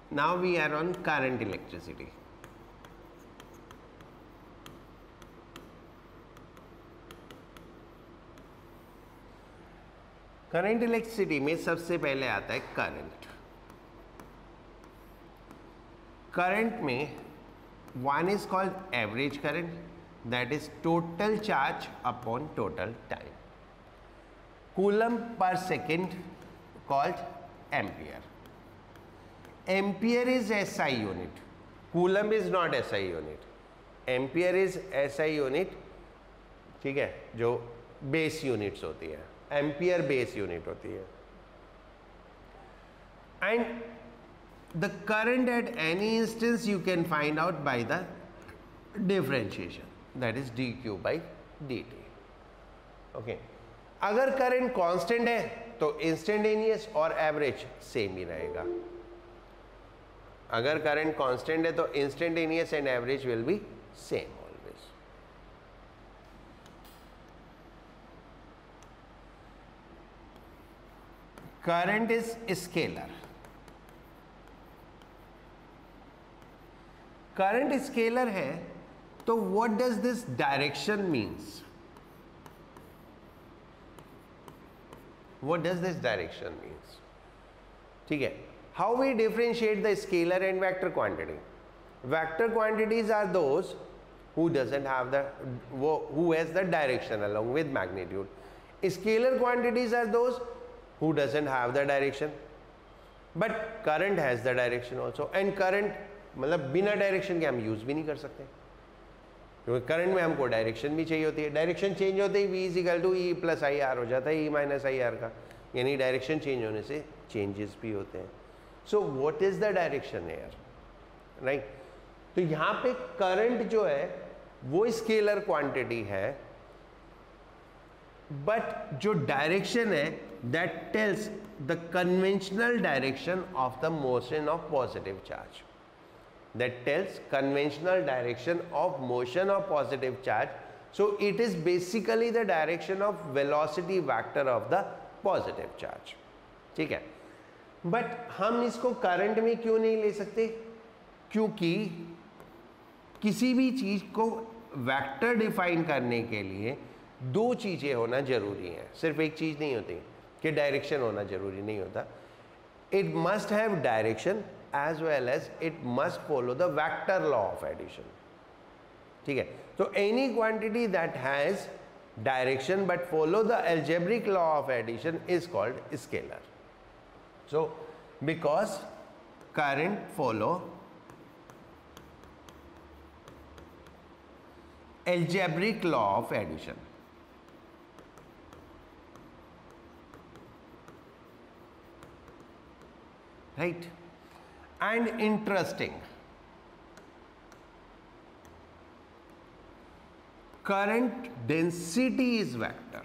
Now we are on current electricity. Current electricity में सबसे पहले आता है करंट. करंट में one is called average current, that is total charge upon total time. Coulomb per second called ampere. Ampere is SI unit, coulomb is not SI unit. Ampere is SI unit, ठीक है, जो base units होती है. Ampere base unit होती है. And the current at any instance you can find out by the differentiation, that is dq by dt. Okay, अगर current constant है तो इंस्टेंटेनियस और एवरेज सेम ही रहेगा. अगर करंट कांस्टेंट है तो instantaneous and average will be same always. Current is scalar. Current scalar है तो what does this direction means? What does this direction means? ठीक है, how we differentiate the scalar and vector quantity? Vector quantities are those who doesn't have the who has the direction along with magnitude. Scalar quantities are those who doesn't have the direction, but current has the direction also. And current मतलब बिना direction के हम use भी नहीं कर सकते, क्योंकि current में हमको डायरेक्शन भी चाहिए होती है. डायरेक्शन चेंज होते ही V equal to E plus I R हो जाता है, E माइनस आई आर का, यानी डायरेक्शन चेंज होने से चेंजेस भी होते हैं. So what is the direction air, right? तो यहाँ पे करंट जो है वो स्केलर क्वांटिटी है, बट जो डायरेक्शन है that tells the conventional direction of the motion of positive charge. That tells conventional direction of motion of positive charge. So it is basically the direction of velocity vector of the positive charge. ठीक है, but हम इसको current में क्यों नहीं ले सकते? क्योंकि किसी भी चीज को वेक्टर डिफाइन करने के लिए दो चीजें होना जरूरी है. सिर्फ एक चीज नहीं होती कि डायरेक्शन होना जरूरी नहीं होता. It must have direction as well as it must follow the vector law of addition. ठीक है, तो any quantity that has direction but follow the algebraic law of addition is called scalar. So because current follow algebraic law of addition. Right? And interesting, current density is vector.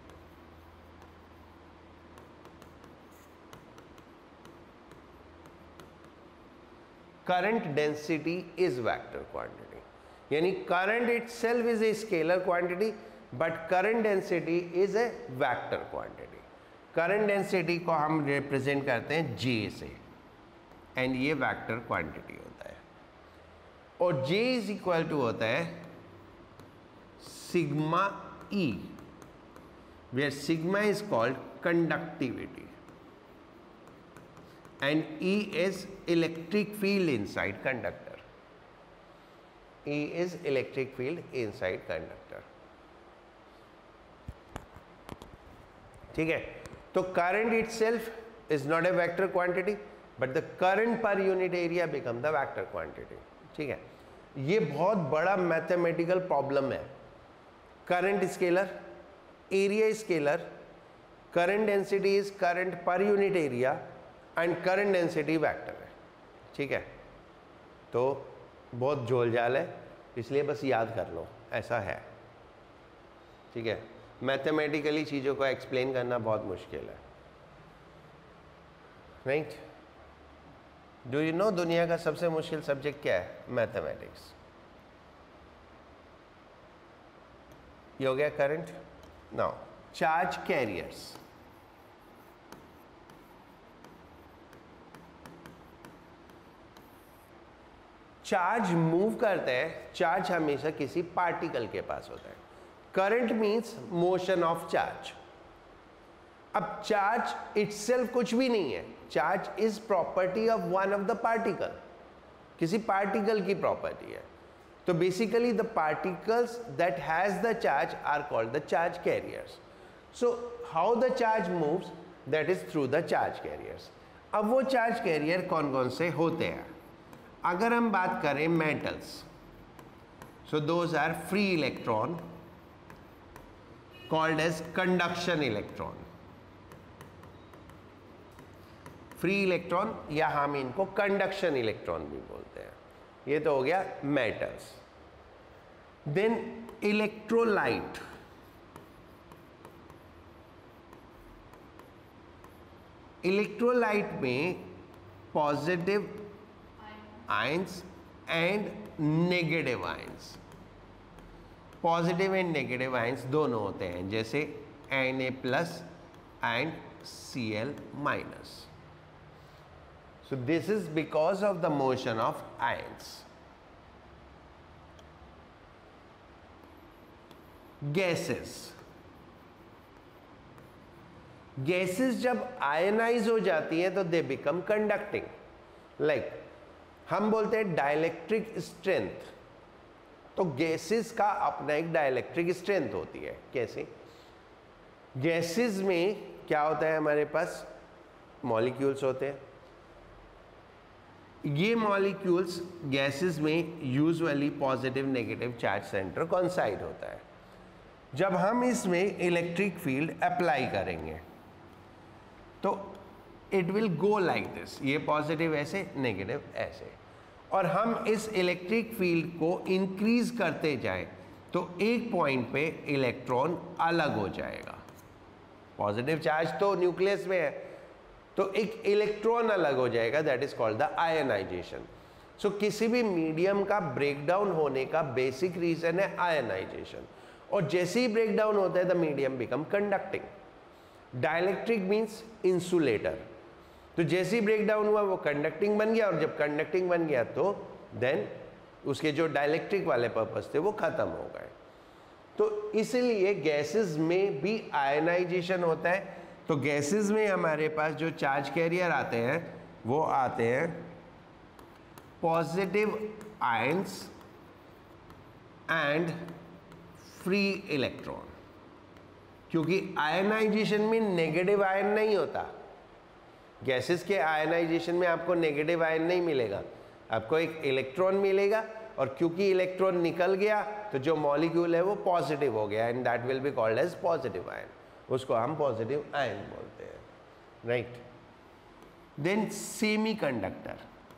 Current density is vector quantity. यानी current itself is a scalar quantity but current density is a vector quantity. Current density को हम represent करते हैं J से, and ये vector quantity होता है. और J इज इक्वल टू होता है sigma E, where sigma is called conductivity and E is electric field inside conductor. E is electric field inside conductor. ठीक है, तो current itself is not a vector quantity but the current per unit area become the vector quantity. ठीक है, ये बहुत बड़ा mathematical problem है. Current scalar, area scalar, current density is current per unit area and current density vector है. ठीक है, तो बहुत झोलझाल है, इसलिए बस याद कर लो, ऐसा है. ठीक है, मैथमेटिकली चीज़ों को एक्सप्लेन करना बहुत मुश्किल है. राइट? डू यू नो दुनिया का सबसे मुश्किल सब्जेक्ट क्या है? मैथमेटिक्स. ये हो गया current. Now charge carriers. Charge move करता है, चार्ज हमेशा किसी पार्टिकल के पास होता है. Current means motion of charge. अब चार्ज इटसेल्फ कुछ भी नहीं है, charge is property of one of the particle, किसी पार्टिकल की प्रॉपर्टी है. तो basically the particles that has the charge are called the charge carriers. So how the charge moves, that is through the charge carriers. अब वो charge carrier कौन कौन से होते हैं? अगर हम बात करें metals, so those are free electron called as conduction electron. Free electron या हम इनको कंडक्शन इलेक्ट्रॉन भी बोलते हैं. ये तो हो गया मेटल्स. Then electrolyte. इलेक्ट्रोलाइट में positive ions and negative ions. Positive and negative ions दोनों होते हैं, जैसे Na+ and Cl-. So this is because of the motion of ions. Gases. Gases जब आयनाइज हो जाती हैं तो दे बिकम कंडक्टिंग. लाइक हम बोलते हैं डाइलेक्ट्रिक स्ट्रेंथ, तो गैसेस का अपना एक डाइलेक्ट्रिक स्ट्रेंथ होती है. कैसे? गैसेस में क्या होता है, हमारे पास मॉलिक्यूल्स होते हैं. ये मॉलिक्यूल्स गैसेस में usually positive negative charge centre coincide होता है. जब हम इसमें इलेक्ट्रिक फील्ड अप्लाई करेंगे तो it will go like this, ये पॉजिटिव ऐसे, नेगेटिव ऐसे, और हम इस इलेक्ट्रिक फील्ड को इंक्रीज करते जाएं तो एक पॉइंट पे इलेक्ट्रॉन अलग हो जाएगा. पॉजिटिव चार्ज तो न्यूक्लियस में है, तो एक इलेक्ट्रॉन अलग हो जाएगा, that is called the ionisation. So किसी भी मीडियम का ब्रेकडाउन होने का बेसिक रीजन है आयनाइजेशन, और जैसे ही ब्रेकडाउन होता है the medium become conducting. Dielectric means insulator. तो जैसे ही ब्रेकडाउन हुआ वो कंडक्टिंग बन गया, और जब कंडक्टिंग बन गया तो देन उसके जो डाइलेक्ट्रिक वाले पर्पस थे वो खत्म हो गए. तो इसलिए गैसेस में भी आयनाइजेशन होता है. तो गैसेस में हमारे पास जो चार्ज कैरियर आते हैं वो आते हैं positive ions and free electron. क्योंकि आयनाइजेशन में नेगेटिव आयन नहीं होता. गैसेस के आयनाइजेशन में आपको नेगेटिव आयन नहीं मिलेगा, आपको एक इलेक्ट्रॉन मिलेगा, और क्योंकि इलेक्ट्रॉन निकल गया तो जो मॉलिक्यूल है वो पॉजिटिव हो गया, and that will be called as positive ion. उसको हम पॉजिटिव आयन बोलते हैं. Right. Then semiconductor.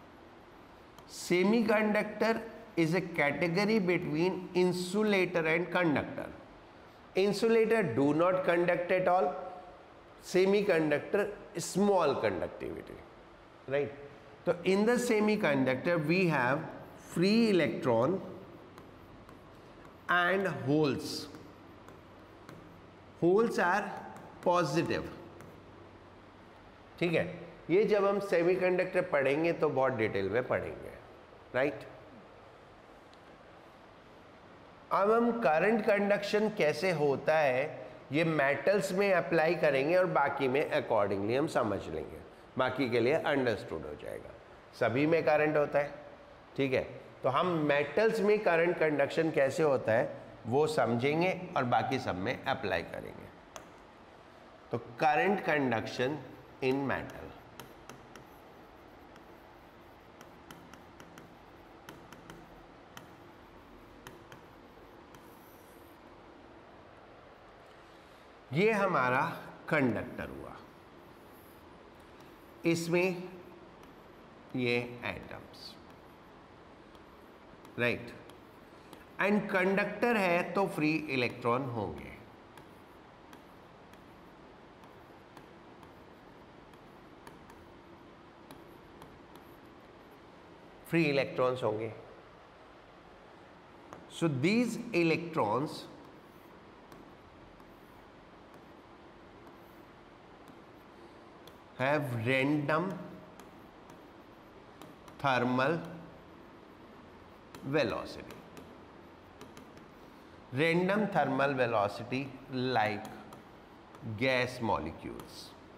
Semiconductor is a category between insulator and conductor. Insulator do not conduct at all. Semiconductor small conductivity, right? So in the semiconductor we have free electron and holes. Holes are positive. ठीक है, ये जब हम semiconductor पढ़ेंगे तो बहुत detail में पढ़ेंगे, राइट? अब हम करंट कंडक्शन कैसे होता है ये मेटल्स में अप्लाई करेंगे और बाकी में अकॉर्डिंगली हम समझ लेंगे, बाकी के लिए अंडरस्टूड हो जाएगा. सभी में करंट होता है, ठीक है, तो हम मेटल्स में करंट कंडक्शन कैसे होता है वो समझेंगे और बाकी सब में अप्लाई करेंगे. तो करंट कंडक्शन इन मेटल. ये हमारा कंडक्टर हुआ, इसमें ये एटम्स, राइट, एंड कंडक्टर है तो फ्री इलेक्ट्रॉन होंगे. फ्री इलेक्ट्रॉन्स होंगे. So these electrons have random thermal velocity. Random thermal velocity like gas molecules.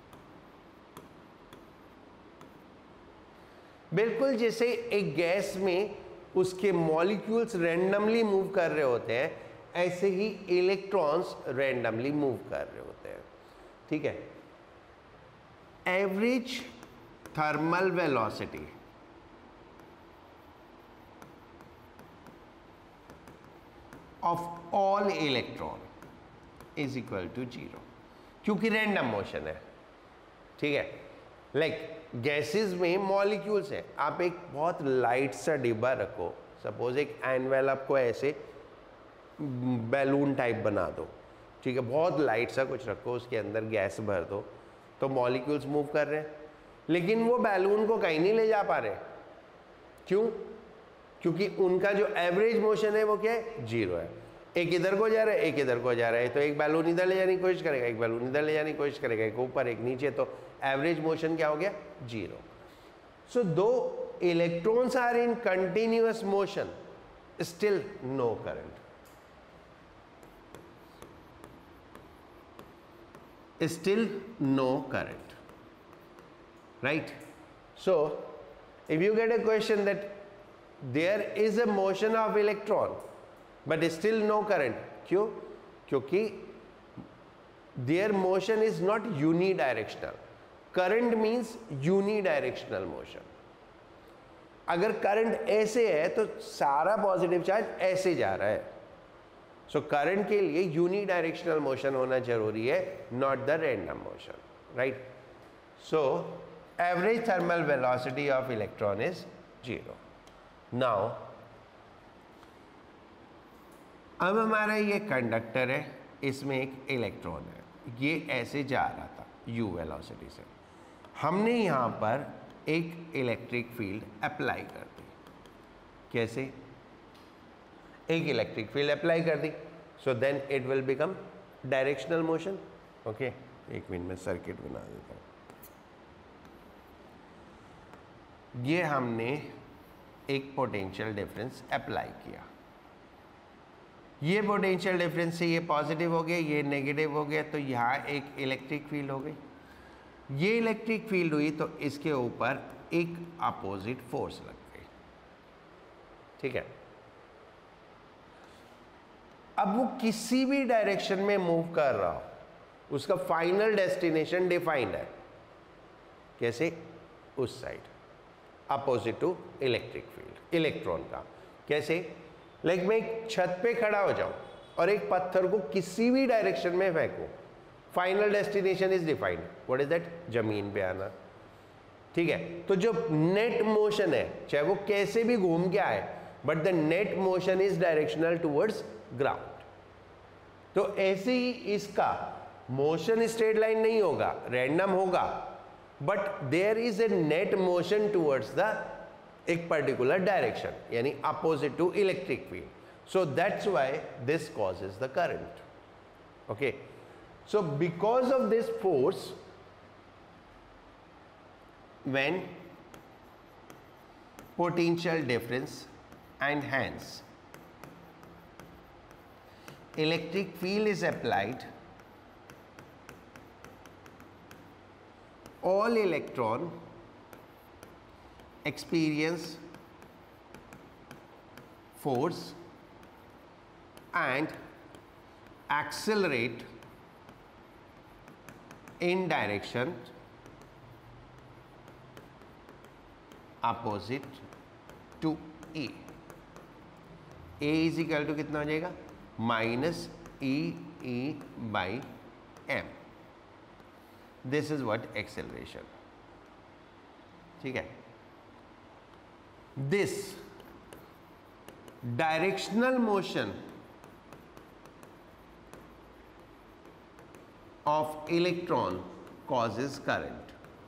बिल्कुल जैसे एक गैस में उसके मॉलिक्यूल्स रैंडमली मूव कर रहे होते हैं, ऐसे ही इलेक्ट्रॉन्स रैंडमली मूव कर रहे होते हैं. ठीक है. Average thermal velocity of all electron is equal to 0, क्योंकि रैंडम मोशन है. ठीक है. लाइक गैसेस में मॉलिक्यूल्स हैं. आप एक बहुत लाइट सा डिब्बा रखो, सपोज एक एनवेलप को ऐसे बैलून टाइप बना दो. ठीक है. बहुत लाइट सा कुछ रखो, उसके अंदर गैस भर दो, तो मॉलिक्यूल्स मूव कर रहे हैं, लेकिन वो बैलून को कहीं नहीं ले जा पा रहे. क्यों? क्योंकि उनका जो एवरेज मोशन है वो क्या है? 0 है. एक इधर को जा रहा है, एक इधर को जा रहा है, तो एक बैलून इधर ले जाने की कोशिश करेगा, एक बैलून इधर ले जाने की कोशिश करेगा, एक ऊपर एक नीचे, तो एवरेज मोशन क्या हो गया? 0. So though electrons are in continuous motion, still no current. Still no current, right? So if you get a question that there is a motion of electron but still no current, क्यों? क्योंकि their motion is not unidirectional. Current means unidirectional motion. अगर current ऐसे है तो सारा positive charge ऐसे जा रहा है. सो करंट के लिए यूनिडायरेक्शनल मोशन होना जरूरी है, not the random motion, right? So average thermal velocity of electron is 0. Now अब हमारा ये कंडक्टर है, इसमें एक इलेक्ट्रॉन है, ये ऐसे जा रहा था u वेलोसिटी से. हमने यहाँ पर एक इलेक्ट्रिक फील्ड अप्लाई कर दी. कैसे? एक इलेक्ट्रिक फील्ड अप्लाई कर दी, so then it will become directional motion. Okay, एक मिनट में सर्किट बना देता हूँ. ये हमने एक पोटेंशियल डिफरेंस अप्लाई किया. ये पोटेंशियल डिफरेंस से ये पॉजिटिव हो गया, ये नेगेटिव हो गया, तो यहाँ एक इलेक्ट्रिक फील्ड हो गई. ये इलेक्ट्रिक फील्ड हुई तो इसके ऊपर एक अपोजिट फोर्स लग गई. ठीक है. अब वो किसी भी डायरेक्शन में मूव कर रहा हो, उसका फाइनल डेस्टिनेशन डिफाइंड है. कैसे? उस side, opposite to electric field, electron का. कैसे? लाइक मैं एक छत पे खड़ा हो जाऊं और एक पत्थर को किसी भी डायरेक्शन में फेंकूं, final destination is defined. What is that? जमीन पे आना. ठीक है. तो जो नेट मोशन है, चाहे वो कैसे भी घूम के आए, but the net motion is directional towards ground. तो ऐसे ही इसका मोशन स्ट्रेट लाइन नहीं होगा, रैंडम होगा, but there is a net motion towards the एक पर्टिकुलर डायरेक्शन, यानी opposite to electric field. So that's why this causes the current. Okay. So because of this force, when potential difference and hence electric field is applied, all electron experience force and accelerate in direction opposite to E. A is equal to कितना हो जाएगा? Minus E by M. This is what acceleration. ठीक है. This directional motion of electron causes current.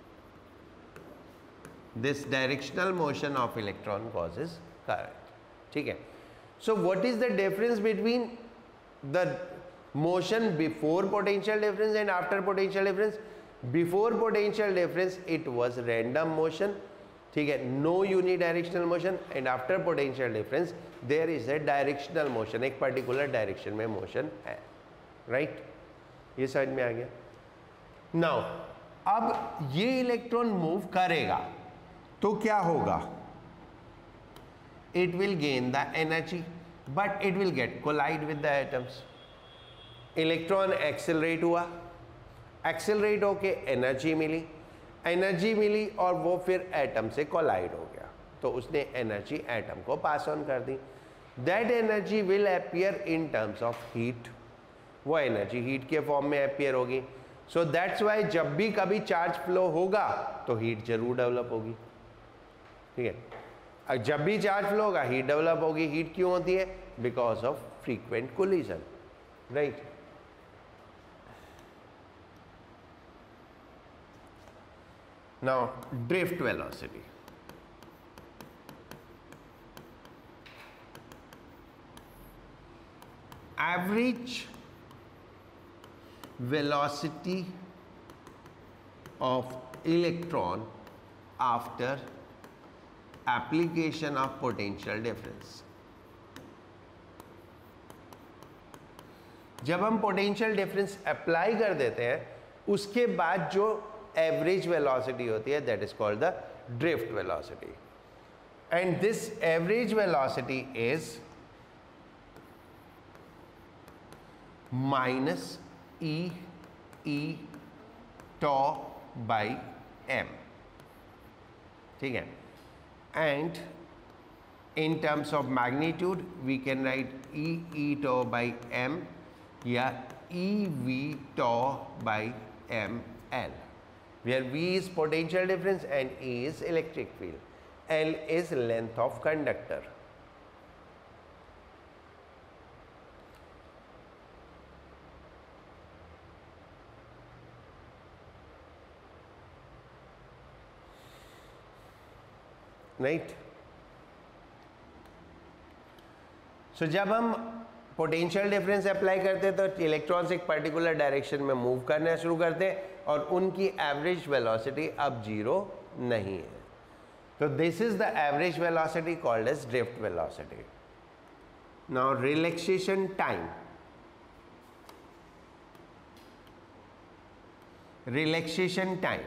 This directional motion of electron causes current. ठीक है. So what is the difference between the motion before potential difference and after potential difference? Before potential difference it was random motion, ठीक है, no unidirectional motion and after potential difference there is a directional motion, एक particular direction में motion है, right? ये समझ में आ गया? नाउ अब ये इलेक्ट्रॉन मूव करेगा तो क्या होगा? It will gain the energy but it will get collide with the atoms. Electron accelerate हुआ, एक्सेलरेट होके एनर्जी मिली और वो फिर एटम से कोलाइड हो गया, तो उसने एनर्जी एटम को पास ऑन कर दी। That energy will appear in terms of heat, वो एनर्जी हीट के फॉर्म में अपीयर होगी। सो दैट्स वाई जब भी कभी चार्ज फ्लो होगा तो हीट जरूर डेवलप होगी, ठीक है? जब भी चार्ज फ्लो होगा हीट डेवलप होगी। हीट क्यों होती है? Because of frequent collision, right? Now drift velocity, average velocity of electron after application of potential difference। जब हम पोटेंशियल डिफरेंस अप्लाई कर देते हैं उसके बाद जो एवरेज वेलोसिटी होती है that is called the drift velocity, and this average velocity is minus E tau by m, ठीक है? And in terms of magnitude we can write E tau by m या EV tau by ml, where V is potential difference and E is electric field, L is length of conductor. Right? So जब हम potential difference apply करते हैं तो electrons एक particular direction में move करना शुरू करते हैं और उनकी एवरेज वेलोसिटी अब जीरो नहीं है, तो this is the average velocity called as drift velocity. Now relaxation time, relaxation time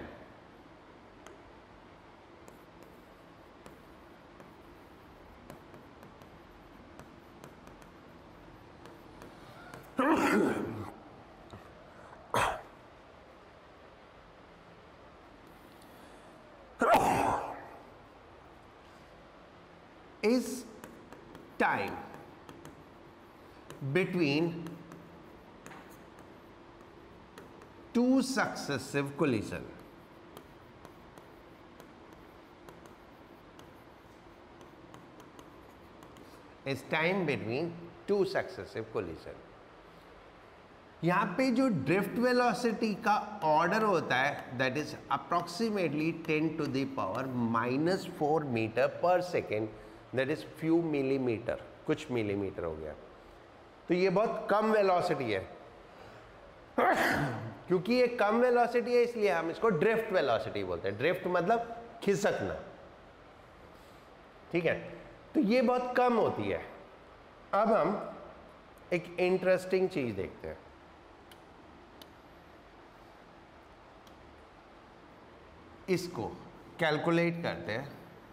is time between two successive collision. Is time between two successive collision. यहाँ पे जो ड्रिफ्ट वेलोसिटी का order होता है that is approximately 10 to the power -4 meter पर second, that is few millimeter, कुछ millimeter हो गया। तो ये बहुत कम वेलोसिटी है क्योंकि ये कम वेलोसिटी है इसलिए हम इसको ड्रिफ्ट वेलोसिटी बोलते हैं। ड्रिफ्ट मतलब खिसकना, ठीक है? तो ये बहुत कम होती है। अब हम एक इंटरेस्टिंग चीज देखते हैं। इसको कैलकुलेट करते हैं।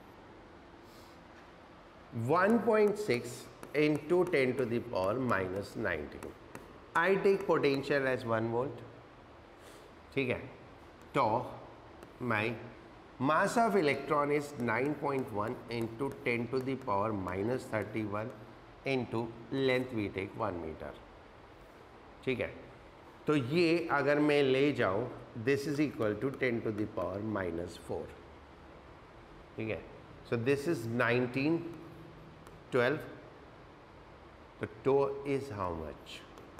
1.6 into 10 to the power -19। I take potential as 1 volt, ठीक है? तो my mass of electron is 9.1 into 10 to the power -31 into length we take 1 meter, ठीक है? तो ये अगर मैं ले जाऊं this is equal to 10 to the power -4, ठीक है? सो दिस इज 19, 12, तो tau is how much?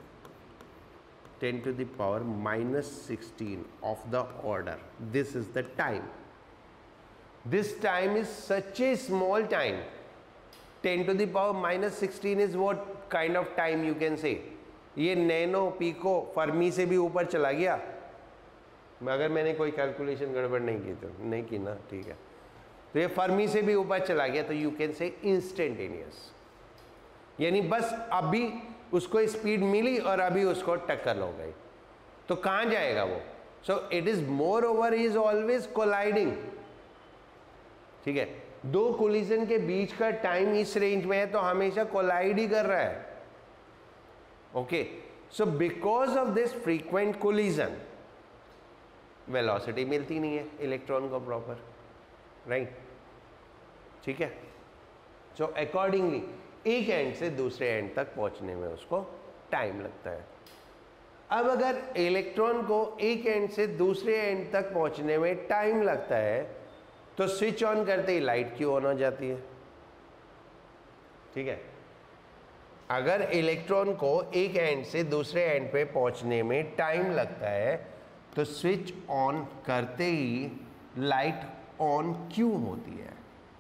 10 to the power -16 of the order. This is the time. This time is such a small time. 10 to the power -16 is what kind of time you can say? ये nano pico fermi से भी ऊपर चला गया, अगर मैंने कोई calculation गड़बड़ नहीं की तो नहीं की ना, ठीक है? तो ये फर्मी से भी ऊपर चला गया, तो यू कैन से इंस्टेंटेनियस, यानी बस अभी उसको स्पीड मिली और अभी उसको टक्कर हो गई, तो कहाँ जाएगा वो? So it is moreover is always colliding, ठीक है। दो कोलिजन के बीच का टाइम इस रेंज में है तो हमेशा कोलाइड ही कर रहा है, okay. So because of this frequent collision velocity मिलती नहीं है इलेक्ट्रॉन को प्रॉपर, राइट, ठीक है। सो अकॉर्डिंगली एक एंड से दूसरे एंड तक पहुंचने में उसको टाइम लगता है। अब अगर इलेक्ट्रॉन को एक एंड से दूसरे एंड तक पहुंचने में टाइम लगता है तो स्विच ऑन करते ही लाइट क्यों ऑन हो जाती है? ठीक है, अगर इलेक्ट्रॉन को एक एंड से दूसरे एंड पे पहुंचने में टाइम लगता है तो स्विच ऑन करते ही लाइट ऑन क्यों होती है?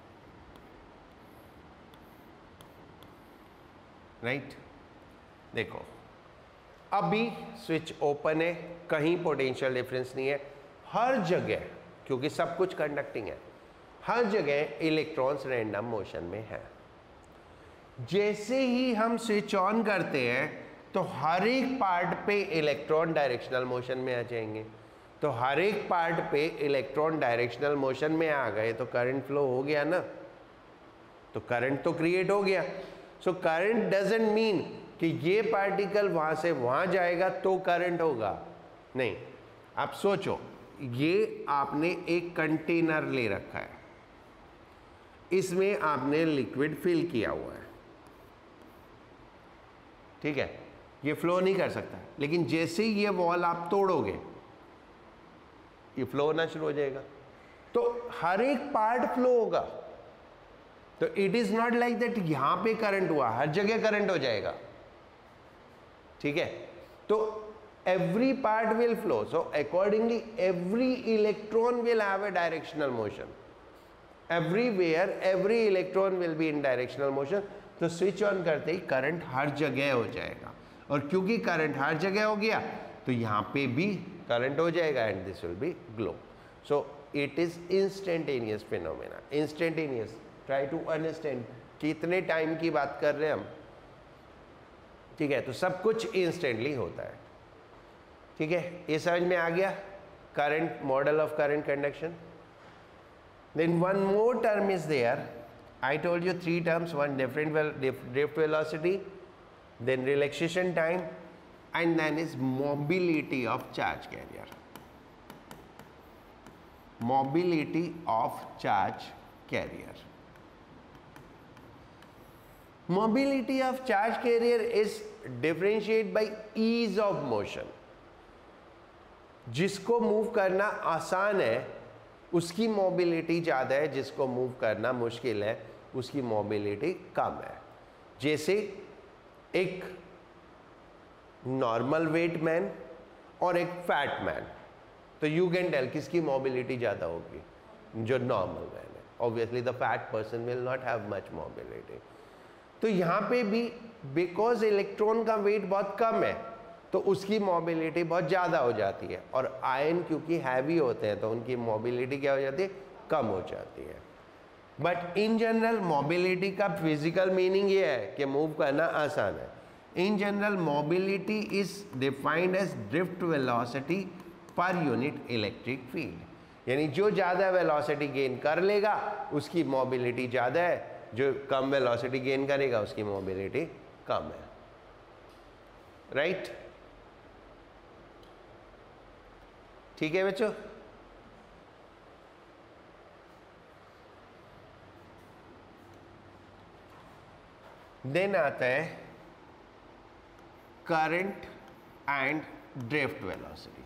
राइट, देखो अभी स्विच ओपन है, कहीं पोटेंशियल डिफरेंस नहीं है, हर जगह, क्योंकि सब कुछ कंडक्टिंग है, हर जगह इलेक्ट्रॉन्स रैंडम मोशन में है। जैसे ही हम स्विच ऑन करते हैं तो हर एक पार्ट पे इलेक्ट्रॉन डायरेक्शनल मोशन में आ जाएंगे, तो हर एक पार्ट पे इलेक्ट्रॉन डायरेक्शनल मोशन में आ गए तो करंट फ्लो हो गया ना, तो करंट तो क्रिएट हो गया। सो करंट डजंट मीन कि ये पार्टिकल वहां से वहां जाएगा तो करंट होगा, नहीं। आप सोचो, ये आपने एक कंटेनर ले रखा है, इसमें आपने लिक्विड फिल किया हुआ है, ठीक है, ये फ्लो नहीं कर सकता, लेकिन जैसे ही ये वॉल आप तोड़ोगे ये फ्लो होना शुरू हो जाएगा, तो हर एक पार्ट फ्लो होगा। तो it is not like that यहां पे करंट हुआ, हर जगह करंट हो जाएगा, ठीक है। तो every part will flow, so accordingly every electron will have a directional motion, everywhere every electron will be in directional motion। तो स्विच ऑन करते ही करंट हर जगह हो जाएगा, और क्योंकि करंट हर जगह हो गया तो यहाँ पे भी करंट हो जाएगा and this will be glow. So it is instantaneous phenomena, instantaneous. Try to understand कितने टाइम की बात कर रहे हैं हम, ठीक है। तो सब कुछ इंस्टेंटली होता है, ठीक है, ये समझ में आ गया current, model of current conduction. Then one more term is there, I told you 3 terms, one drift velocity, then relaxation time, and then is mobility of charge carrier, mobility of charge carrier। Mobility of charge carrier is differentiated by ease of motion। जिसको move करना आसान है उसकी mobility ज़्यादा है, जिसको move करना मुश्किल है उसकी मोबिलिटी कम है। जैसे एक नॉर्मल वेट मैन और एक फैट मैन, तो यू कैन टेल किसकी मोबिलिटी ज़्यादा होगी? जो नॉर्मल मैन है। Obviously the fat person will not have much mobility. तो यहाँ पे भी बिकॉज इलेक्ट्रॉन का वेट बहुत कम है तो उसकी मोबिलिटी बहुत ज़्यादा हो जाती है, और आयन क्योंकि हैवी होते हैं तो उनकी मोबिलिटी क्या हो जाती है? कम हो जाती है। बट इन जनरल मोबिलिटी का फिजिकल मीनिंग ये है कि मूव करना आसान है। In general mobility is defined as drift velocity per unit electric field, यानी जो ज़्यादा वेलोसिटी गेन कर लेगा उसकी मोबिलिटी ज़्यादा है, जो कम वेलोसिटी गेन करेगा उसकी मोबिलिटी कम है, राइट? ठीक है बच्चों, देन आता है current and drift velocity.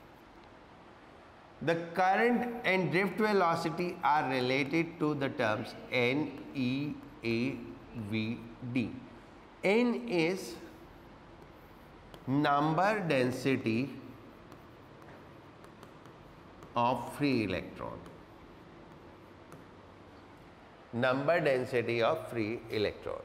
The current and drift velocity are related to the terms n, e, a, v, d. N is number density of free electron. Number density of free electron.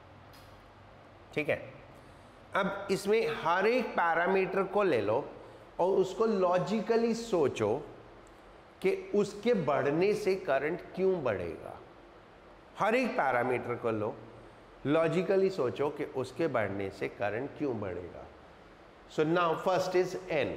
ठीक है, अब इसमें हर एक parameter को ले लो, और उसको logically सोचो कि उसके बढ़ने से करंट क्यों बढ़ेगा। हर एक पैरामीटर को लो, लॉजिकली सोचो कि उसके बढ़ने से करंट क्यों बढ़ेगा। So now first is n,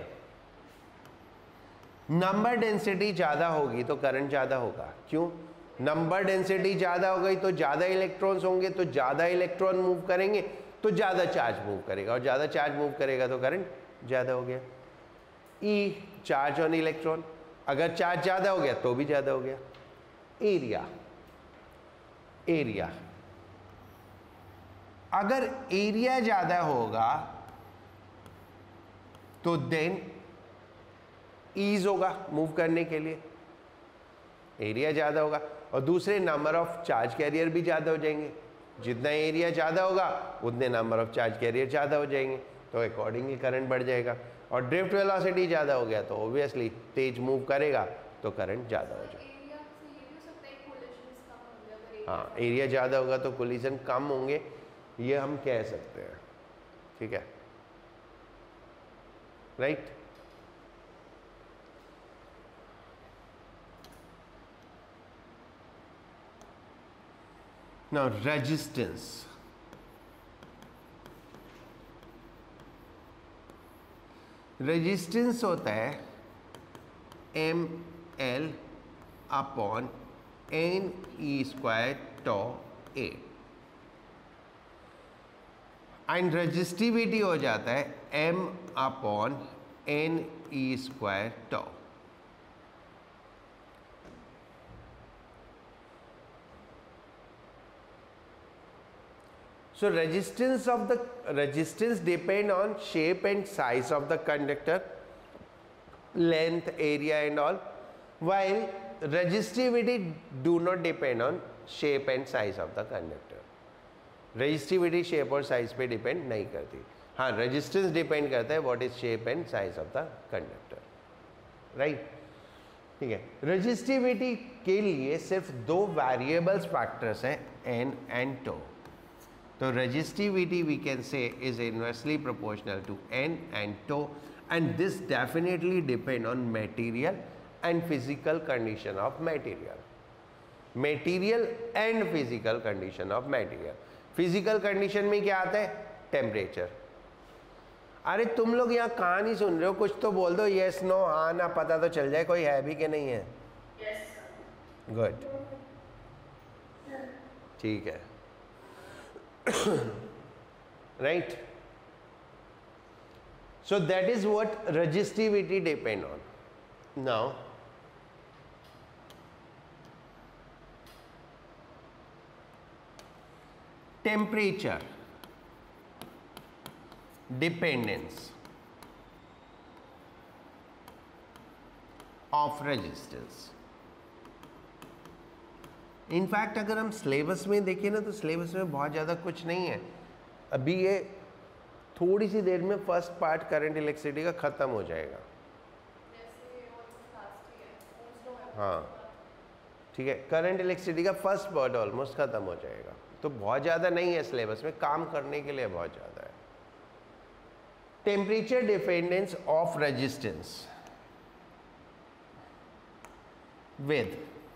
number density ज़्यादा होगी तो करंट ज़्यादा होगा। क्यों? नंबर डेंसिटी ज़्यादा हो गई तो ज़्यादा इलेक्ट्रॉन्स होंगे, तो ज़्यादा इलेक्ट्रॉन मूव करेंगे तो ज़्यादा चार्ज मूव करेगा, और ज़्यादा चार्ज मूव करेगा तो करंट ज़्यादा हो गया। E चार्ज ऑन इलेक्ट्रॉन, अगर चार्ज ज़्यादा हो गया तो भी ज़्यादा हो गया। एरिया, एरिया अगर एरिया ज़्यादा होगा तो देन ईज होगा मूव करने के लिए, एरिया ज़्यादा होगा। और दूसरे नंबर ऑफ चार्ज कैरियर भी ज़्यादा हो जाएंगे, जितना एरिया ज़्यादा होगा उतने नंबर ऑफ चार्ज कैरियर ज़्यादा हो जाएंगे, तो अकॉर्डिंगली करंट बढ़ जाएगा। और ड्रिफ्ट वेलोसिटी ज़्यादा हो गया तो ऑब्वियसली तेज मूव करेगा तो करंट ज़्यादा हो जाएगा। हाँ, एरिया ज़्यादा होगा तो कोलिजन कम होंगे, ये हम कह सकते हैं। ठीक है, राइट। Now resistance, रेजिस्टेंस होता है ml upon ne² tau A, and resistivity हो जाता है m upon ne² tau। So resistance depend on shape and size of the conductor, length, area and all, while resistivity do not depend on shape and size of the conductor. Resistivity shape और size पे depend नहीं करती। हाँ, resistance depend करता है what is shape and size of the conductor, right? ठीक है, resistivity के लिए सिर्फ दो variables factors हैं n and tau। तो resistivity we can say is inversely proportional to n and tau, and this definitely depend on material and physical condition of material. Material and physical condition of material. Physical condition में क्या आता है? Temperature. अरे तुम लोग यहाँ कहानी सुन रहे हो, कुछ तो बोल दो, yes no हाँ ना, पता तो चल जाए कोई है भी कि नहीं है। yes. Good. ठीक है। Right, so that is what resistivity depend on. Now temperature dependence of resistance. In fact अगर हम सिलेबस में देखें ना तो सिलेबस में बहुत ज़्यादा कुछ नहीं है। अभी ये थोड़ी सी देर में फर्स्ट पार्ट करंट इलेक्ट्रिसिटी का ख़त्म हो जाएगा। हाँ ठीक है, करंट इलेक्ट्रिसिटी का फर्स्ट पार्ट ऑलमोस्ट ख़त्म हो जाएगा, तो बहुत ज़्यादा नहीं है सिलेबस में, काम करने के लिए बहुत ज़्यादा है। Temperature dependence of resistance with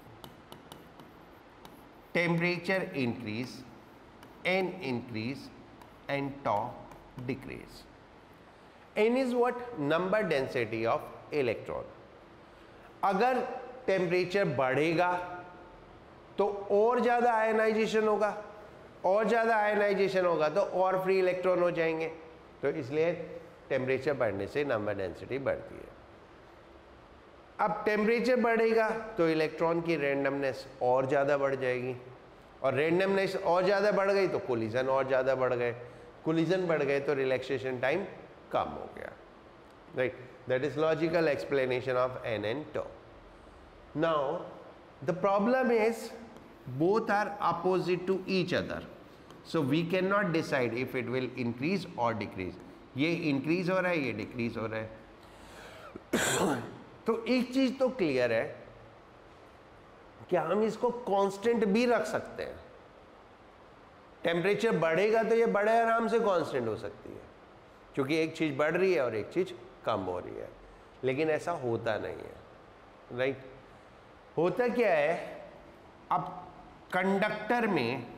temperature increase, n increase and tau decrease. n is what? Number density of electron. अगर टेम्परेचर बढ़ेगा तो और ज़्यादा आयनाइजेशन होगा, और ज़्यादा आयनाइजेशन होगा तो और फ्री इलेक्ट्रॉन हो जाएंगे, तो इसलिए टेम्परेचर बढ़ने से नंबर डेंसिटी बढ़ती है। अब टेम्परेचर बढ़ेगा तो इलेक्ट्रॉन की रैंडमनेस और ज़्यादा बढ़ जाएगी, और रैंडमनेस और ज़्यादा बढ़ गई तो कोलिजन और ज़्यादा बढ़ गए, कोलिजन बढ़ गए तो रिलैक्सेशन टाइम कम हो गया, right. That is logical explanation of n and tau. Now the problem is both are opposite to each other, so we cannot decide if it will increase or decrease. ये increase हो रहा है, ये decrease हो रहा है। तो एक चीज तो क्लियर है कि हम इसको कांस्टेंट भी रख सकते हैं। टेम्परेचर बढ़ेगा तो ये बड़े आराम से कांस्टेंट हो सकती है, क्योंकि एक चीज बढ़ रही है और एक चीज कम हो रही है, लेकिन ऐसा होता नहीं है, राइट। होता क्या है, अब कंडक्टर में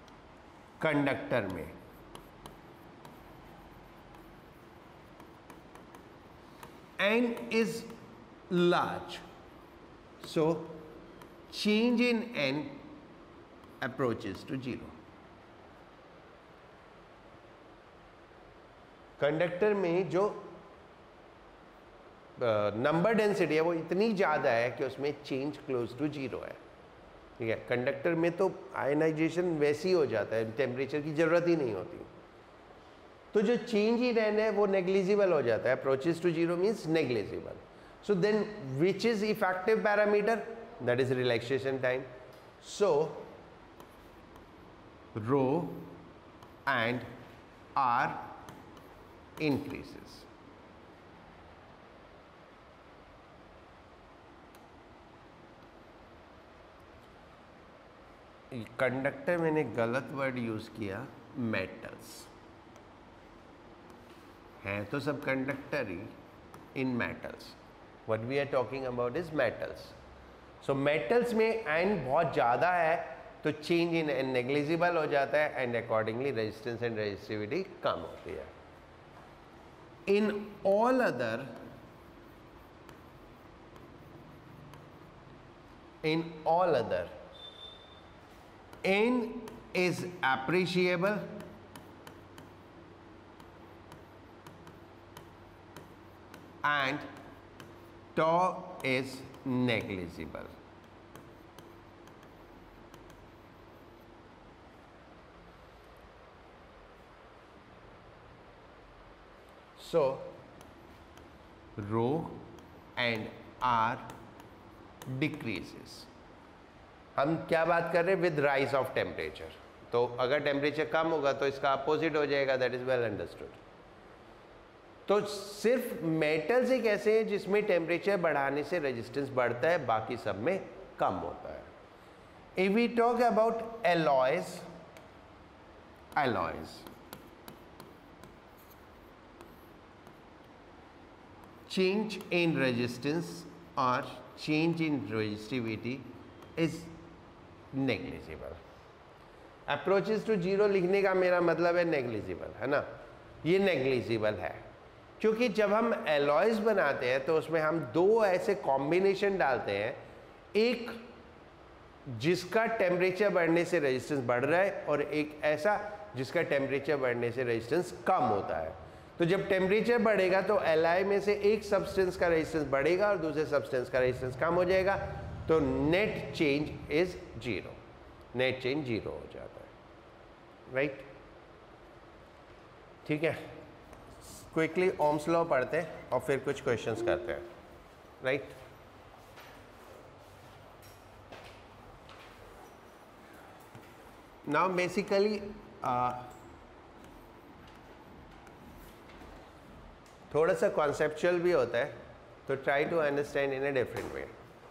n is large, so change in n approaches to 0. Conductor में जो नंबर डेंसिटी है वो इतनी ज़्यादा है कि उसमें चेंज क्लोज टू 0 है, ठीक है। कंडक्टर में तो आयनाइजेशन वैसे ही हो जाता है, टेम्परेचर की ज़रूरत ही नहीं होती, तो जो चेंज इन n है वो नेग्लिजिबल हो जाता है। Approaches to 0 means negligible. So then which is effective parameter, that is relaxation time. So rho and r increases. Conductor मैंने गलत वर्ड यूज किया, मेटल्स हैं तो सब कंडक्टर ही इन metals. What we are talking about is metals. So metals में n बहुत ज़्यादा है तो चेंज इन n नेग्लिजिबल हो जाता है and accordingly resistance and resistivity कम होती है। In all other, n is appreciable and tau is negligible. So rho and r decreases. हम क्या बात कर रहे हैं, विद राइज ऑफ टेम्परेचर। तो अगर टेम्परेचर कम होगा तो इसका अपोजिट हो जाएगा, दैट इज वेल अंडरस्टूड। तो सिर्फ मेटल्स एक ऐसे हैं जिसमें टेम्परेचर बढ़ाने से रेजिस्टेंस बढ़ता है, बाकी सब में कम होता है। If we talk about alloys, change in resistance or change in resistivity is negligible. Approaches to 0 लिखने का मेरा मतलब है नेग्लिजिबल, है ना। ये नेग्लिजिबल है क्योंकि जब हम एलॉयज बनाते हैं तो उसमें हम दो ऐसे कॉम्बिनेशन डालते हैं, एक जिसका टेम्परेचर बढ़ने से रेजिस्टेंस बढ़ रहा है और एक ऐसा जिसका टेम्परेचर बढ़ने से रेजिस्टेंस कम होता है। तो जब टेम्परेचर बढ़ेगा तो एलआई में से एक सब्सटेंस का रेजिस्टेंस बढ़ेगा और दूसरे सब्सटेंस का रेजिस्टेंस कम हो जाएगा, तो net change is 0, net change 0 हो जाता है, राइट। ठीक है, क्विकली ओम्स लॉ पढ़ते हैं और फिर कुछ क्वेश्चंस करते हैं, राइट। नाउ बेसिकली थोड़ा सा कॉन्सेप्चुअल भी होता है, तो try to understand in a different way.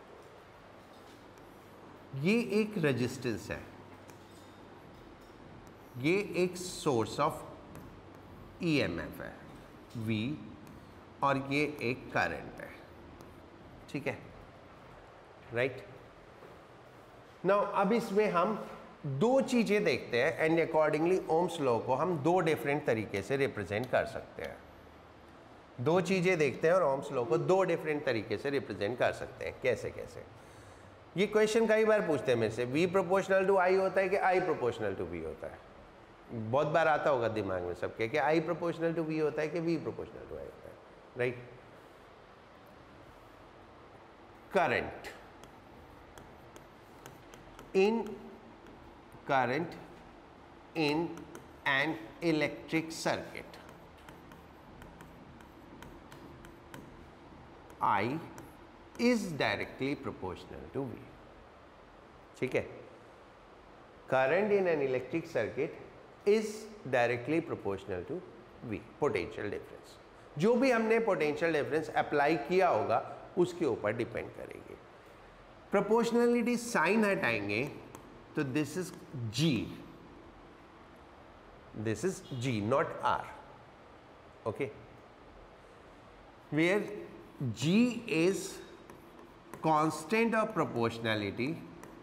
ये एक रेजिस्टेंस है, ये एक सोर्स ऑफ ईएमएफ है V, और ये एक करंट है, ठीक है, राइट। नाउ अब इसमें हम दो चीज़ें देखते हैं एंड अकॉर्डिंगली ओम्स लॉ को हम दो डिफरेंट तरीके से रिप्रेजेंट कर सकते हैं। दो चीज़ें देखते हैं और ओम्स लॉ को दो डिफरेंट तरीके से रिप्रेजेंट कर सकते हैं। कैसे कैसे? ये क्वेश्चन कई बार पूछते हैं मेरे से, V प्रोपोर्शनल टू I होता है कि I प्रोपोर्शनल टू V होता है। बहुत बार आता होगा दिमाग में सबके कि I प्रोपोर्शनल टू V होता है कि V प्रोपोर्शनल टू I होता है, right. Current in an electric circuit, I is directly proportional to V, ठीक है। Current in an electric circuit is directly proportional to V, potential difference. जो भी हमने पोटेंशियल डिफरेंस अप्लाई किया होगा उसके ऊपर डिपेंड करेगी। प्रोपोर्शनलिटी साइन हटाएंगे तो this is G, not R, okay. where G is constant of proportionality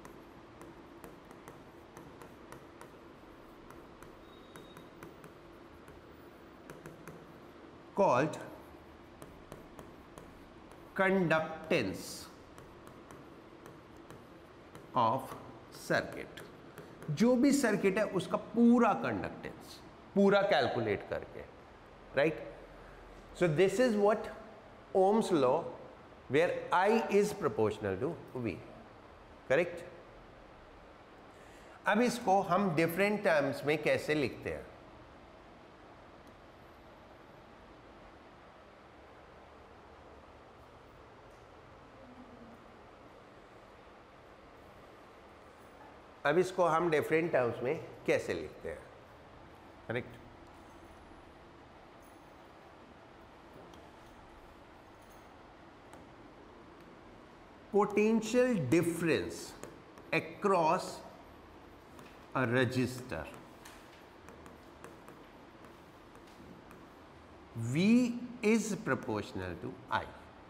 called conductance of circuit. जो भी सर्किट है उसका पूरा कंडक्टेंस पूरा कैलकुलेट करके, right. So this is what Ohm's law where I is proportional to V, correct. अब इसको हम डिफरेंट टर्म्स में कैसे लिखते हैं? अब इसको हम डिफरेंट टर्म्स में कैसे लिखते हैं, correct. Potential difference across a resistor, V is proportional to I,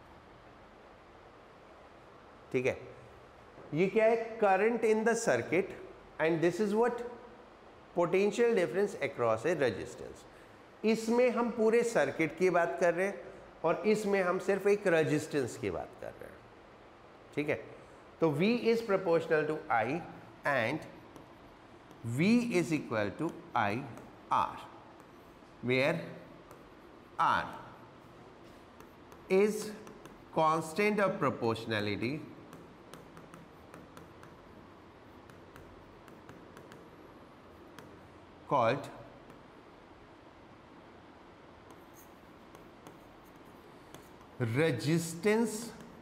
ठीक है। ये क्या है? Current in the circuit, and this is what potential difference across a resistance. इसमें हम पूरे सर्किट की बात कर रहे हैं और इसमें हम सिर्फ एक रेजिस्टेंस की बात कर रहे हैं, ठीक है। तो V is proportional to I and V is equal to I R, where R is constant of proportionality called resistance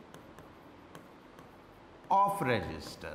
of resistor,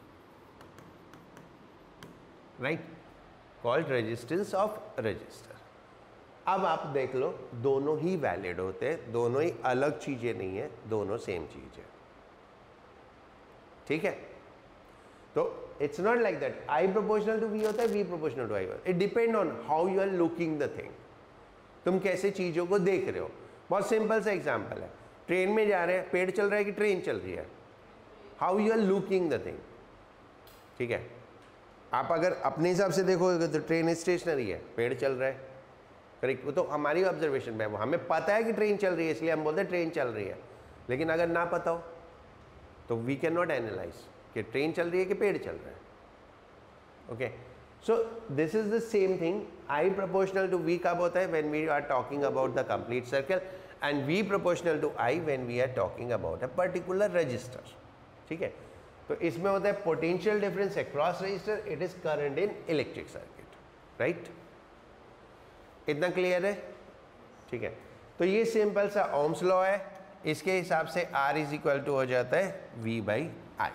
right, called resistance of resistor। अब आप देख लो, दोनों ही वैलिड होते हैं, दोनों ही अलग चीजें नहीं है, दोनों सेम चीज है, ठीक है। तो it's not like that I proportional to V होता है, V प्रोपोर्शनल टू I होता है। It depend on how you are looking the thing, तुम कैसे चीजों को देख रहे हो। बहुत सिंपल सा एग्जांपल है, ट्रेन में जा रहे हैं, पेड़ चल रहा है कि ट्रेन चल रही है, how you are looking the thing, ठीक है। आप अगर अपने हिसाब से देखोगे तो ट्रेन स्टेशनरी है, पेड़ चल रहा है, करेक्ट। वो तो हमारी ऑब्जर्वेशन में है, हमें पता है कि ट्रेन चल रही है इसलिए हम बोलते हैं ट्रेन चल रही है। लेकिन अगर ना पता हो तो वी कैन नॉट एनालाइज कि ट्रेन चल रही है कि पेड़ चल रहा है, okay. So this is the same thing. I proportional to V कब होता है? when we are talking about the complete circle, and V proportional to I when we are talking about a particular resistor, ठीक है। तो इसमें होता है potential difference across resistor, it is current in electric circuit, right. इतना clear है, ठीक है। तो ये सिंपल सा ओम्स लॉ है, इसके हिसाब से R इज इक्वल टू हो जाता है V by I,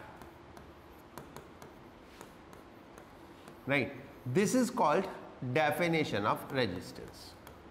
right. This is called definition of resistance.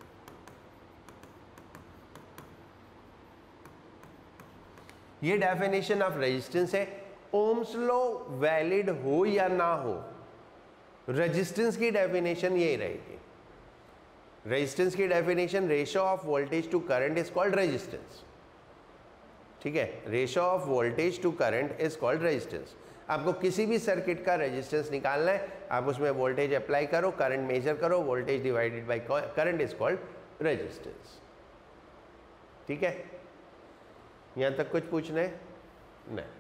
ये डेफिनेशन ऑफ रेजिस्टेंस है। ओम्स लॉ वैलिड हो या ना हो, रेजिस्टेंस की डेफिनेशन यही रहेगी। रेजिस्टेंस की definition ratio of voltage to current is called resistance, ठीक है। Ratio of voltage to current is called resistance. आपको किसी भी सर्किट का रेजिस्टेंस निकालना है, आप उसमें वोल्टेज अप्लाई करो, करंट मेजर करो, voltage divided by current is called resistance, ठीक है। यहां तक कुछ पूछना है? नहीं।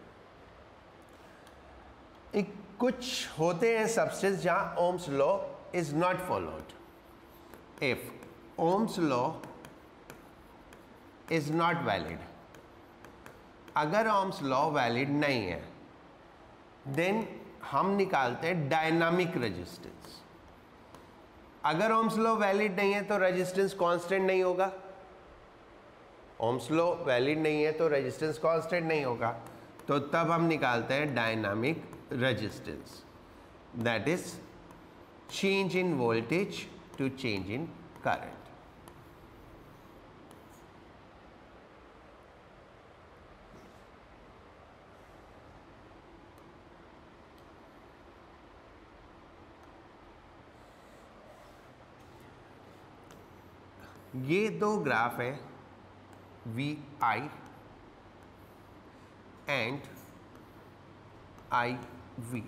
कुछ होते हैं सब्सटेंस जहां Ohm's law is not followed. If Ohm's law is not valid, अगर ओम्स लॉ वैलिड नहीं है, देन हम निकालते हैं डायनामिक रेजिस्टेंस। अगर ओम्स लॉ वैलिड नहीं है तो रेजिस्टेंस कांस्टेंट नहीं होगा। ओम्स लॉ वैलिड नहीं है तो रेजिस्टेंस कांस्टेंट नहीं होगा, तो तब हम निकालते हैं dynamic resistance, that is change in voltage to change in current. ये दो ग्राफ है VI and IV.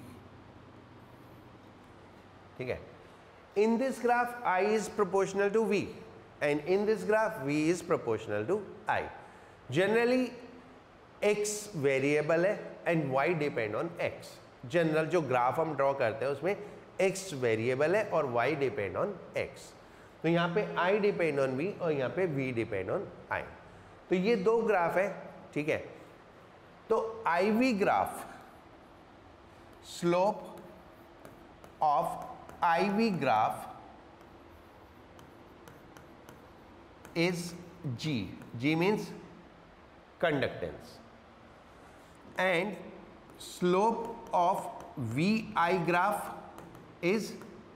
ठीक है. In this graph I is proportional to V and in this graph V is proportional to I. Generally X variable है and Y depend on X. General जो graph हम draw करते हैं उसमें X variable है और Y डिपेंड ऑन X. तो यहाँ पे I डिपेंड ऑन V और यहाँ पे V डिपेंड ऑन I. तो ये दो ग्राफ है. ठीक है. तो IV graph, slope of IV graph is G. G means conductance. And slope of VI graph is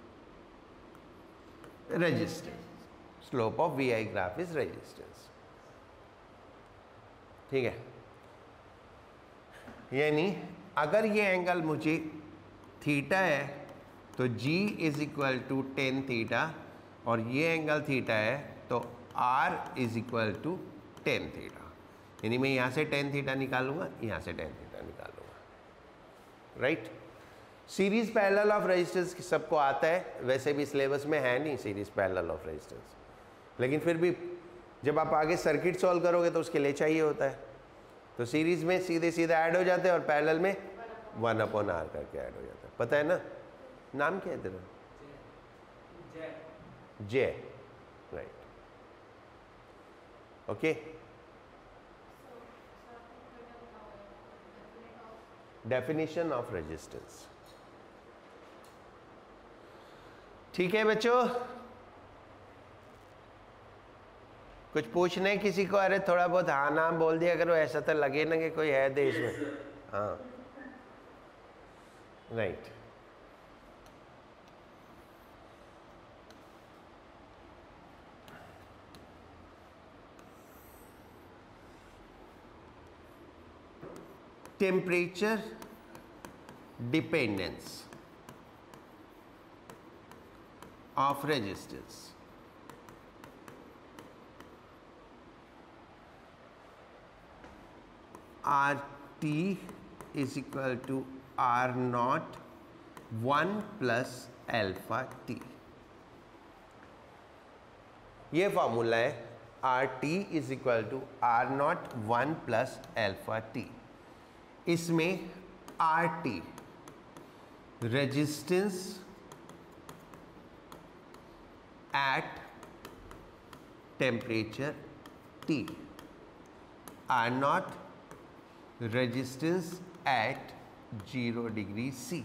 resistance. Slope of VI graph is resistance. ठीक है. यानी अगर ये एंगल मुझे थीटा है तो G is equal to tan theta और ये एंगल थीटा है तो R is equal to tan theta. यानी मैं यहाँ से टेन थीटा निकालूंगा, यहाँ से टेन थीटा निकालूंगा. Right. Series parallel of resistance सबको आता है. वैसे भी सिलेबस में है नहीं सीरीज पैरेलल ऑफ रेजिस्टेंस, लेकिन फिर भी जब आप आगे सर्किट सॉल्व करोगे तो उसके लिए चाहिए होता है. तो सीरीज में सीधे सीधे ऐड हो जाते हैं और पैरेलल में 1/R करके ऐड हो जाता है. पता है ना. नाम क्या है तेरा? J. Right. Okay. Definition of resistance. ठीक है बच्चों, कुछ पूछना है किसी को? अरे थोड़ा बहुत हाँ नाम बोल दिया करो, ऐसा तो लगे ना कि कोई है देश में. हाँ. Right. temperature dependence of resistance. RT is equal to R naught 1 plus alpha T. ये फॉर्मूला है. RT is equal to R naught 1 plus alpha T. इसमें RT resistance at temperature T, R naught resistance at 0 degree C,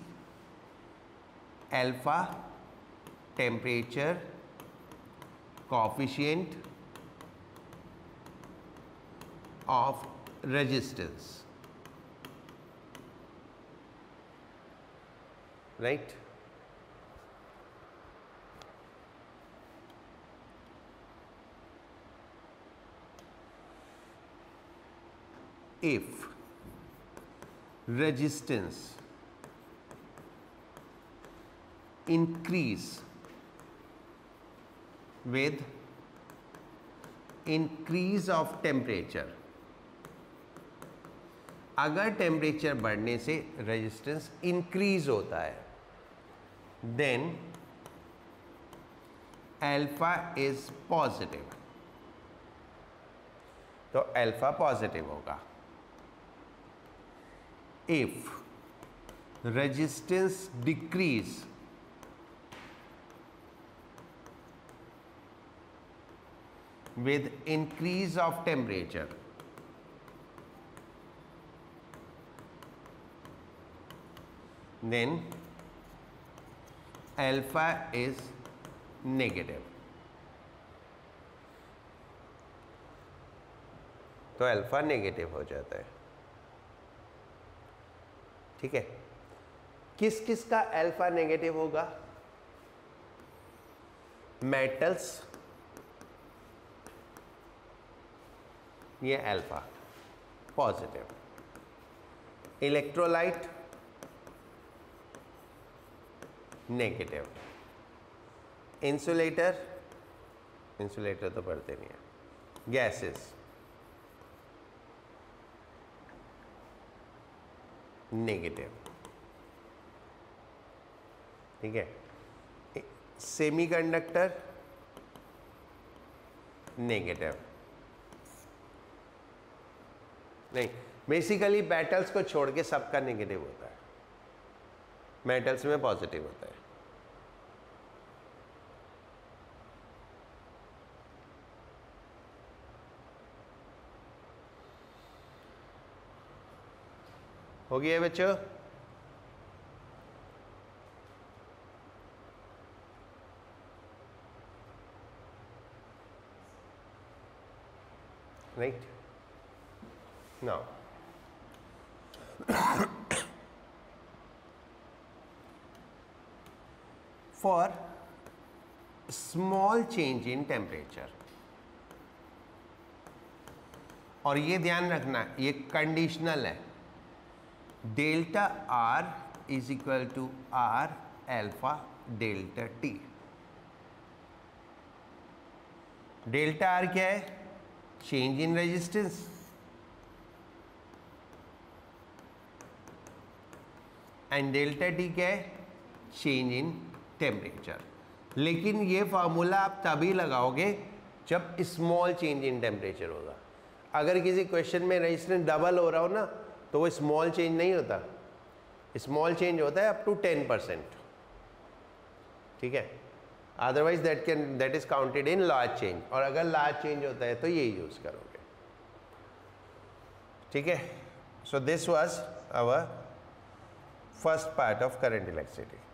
alpha temperature coefficient of resistance. Right. If resistance increase with increase of temperature, अगर temperature बढ़ने से resistance increase होता है, then alpha is positive. तो alpha positive होगा. If resistance decrease with increase of temperature, then alpha is negative. तो alpha negative हो जाता है. ठीक है. किस किस का अल्फा नेगेटिव होगा? मेटल्स, ये alpha positive. Electrolyte negative. Insulator, insulator तो पढ़ते नहीं है. गैसेस नेगेटिव, ठीक है। सेमीकंडक्टर नेगेटिव नहीं, बेसिकली मेटल्स को छोड़ के सबका नेगेटिव होता है, मेटल्स में पॉजिटिव होता है। हो गया बच्चों? right now for small change in temperature, और ये ध्यान रखना ये कंडीशनल है, delta R is equal to R alpha delta T. Delta R क्या है? Change in resistance, and delta T क्या है? Change in temperature. लेकिन ये फार्मूला आप तभी लगाओगे जब स्मॉल चेंज इन टेम्परेचर होगा। अगर किसी क्वेश्चन में रेजिस्टेंस डबल हो रहा हो ना, तो वो स्मॉल चेंज नहीं होता, स्मॉल चेंज होता है अप टू 10%, ठीक है। Otherwise that is counted in large change, और अगर लार्ज चेंज होता है तो ये यूज करोगे, ठीक है। So this was our first part of current electricity.